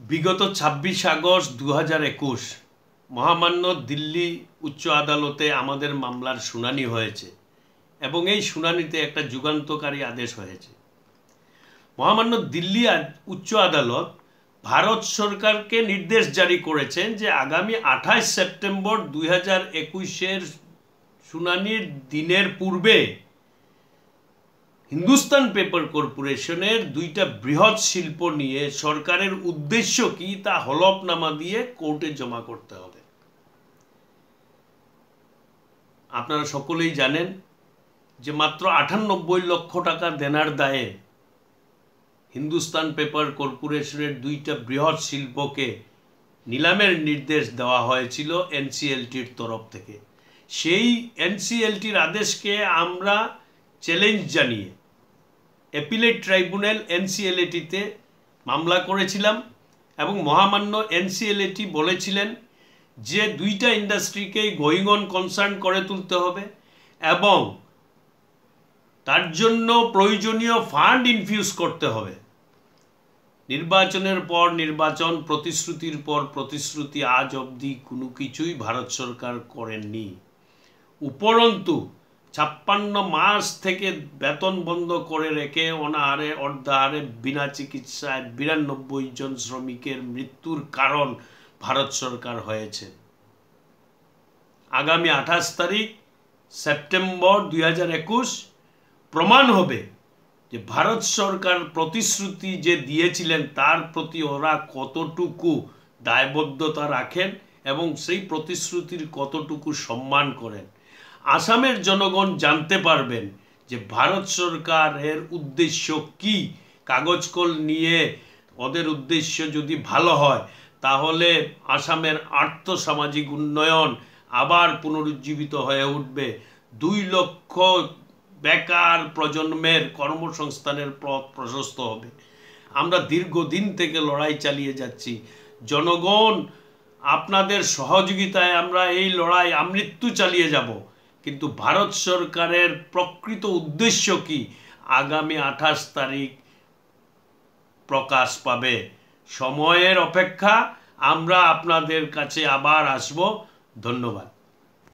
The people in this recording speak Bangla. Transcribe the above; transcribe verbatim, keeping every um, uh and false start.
বিগত ছাব্বিশ আগস্ট দু হাজার একুশ মহামান্য দিল্লি উচ্চ আদালতে আমাদের মামলার শুনানি হয়েছে এবং এই শুনানিতে একটা যুগান্তকারী আদেশ হয়েছে। মহামান্য দিল্লি উচ্চ আদালত ভারত সরকারকে নির্দেশ জারি করেছেন যে আগামী আঠাশ সেপ্টেম্বর দুই হাজার একুশের শুনানির দিনের পূর্বে হিন্দুস্তান পেপার কর্পোরেশনের দুইটা বৃহৎ শিল্প নিয়ে সরকারের উদ্দেশ্য কি তা হলফনামা দিয়ে কোর্টে জমা করতে হবে। আপনারা সকলেই জানেন যে মাত্র আটানব্বই লক্ষ টাকা দেনার দায়ে হিন্দুস্তান পেপার কর্পোরেশনের দুইটা বৃহৎ শিল্পকে নিলামের নির্দেশ দেওয়া হয়েছিল এনসিএলটির তরফ থেকে। সেই এনসিএলটির আদেশকে আমরা চ্যালেঞ্জ জানিয়ে অ্যাপিলেট ট্রাইব্যুনাল এনসিএলটিতে মামলা করেছিলাম এবং মহামান্য এনসিএলটি বলেছিলেন যে দুইটা ইন্ডাস্ট্রিকেই গোয়িং অন কনসার্ন করে তুলতে হবে এবং তার জন্য প্রয়োজনীয় ফান্ড ইনফিউজ করতে হবে। নির্বাচনের পর নির্বাচন, প্রতিশ্রুতির পর প্রতিশ্রুতি, আজ অবধি কোনো কিছুই ভারত সরকার করেননি। উপরন্তু ছাপ্পান্ন মাস থেকে বেতন বন্ধ করে রেখে অনাহারে অর্ধাহারে বিনা চিকিৎসায় বিরানব্বই জন শ্রমিকের মৃত্যুর কারণ ভারত সরকার হয়েছে। আগামী আঠাশ তারিখ সেপ্টেম্বর দুই হাজার একুশ প্রমাণ হবে যে ভারত সরকার প্রতিশ্রুতি যে দিয়েছিলেন তার প্রতি ওরা কতটুকু দায়বদ্ধতা রাখেন এবং সেই প্রতিশ্রুতির কতটুকু সম্মান করেন। আসামের জনগণ জানতে পারবেন যে ভারত সরকারের উদ্দেশ্য কি। কাগজ কল নিয়ে ওদের উদ্দেশ্য যদি ভালো হয় তাহলে আসামের আর্থসামাজিক উন্নয়ন আবার পুনরুজ্জীবিত হয়ে উঠবে। দুই লক্ষ বেকার প্রজন্মের কর্মসংস্থানের পথ প্রশস্ত হবে। আমরা দীর্ঘদিন থেকে লড়াই চালিয়ে যাচ্ছি। জনগণ আপনাদের সহযোগিতায় আমরা এই লড়াই আমৃত্যু চালিয়ে যাব। কিন্তু ভারত সরকারের প্রকৃত উদ্দেশ্য কি আগামী আঠাশ তারিখ প্রকাশ পাবে। সময়ের অপেক্ষা। আমরা আপনাদের কাছে আবার আসব। ধন্যবাদ।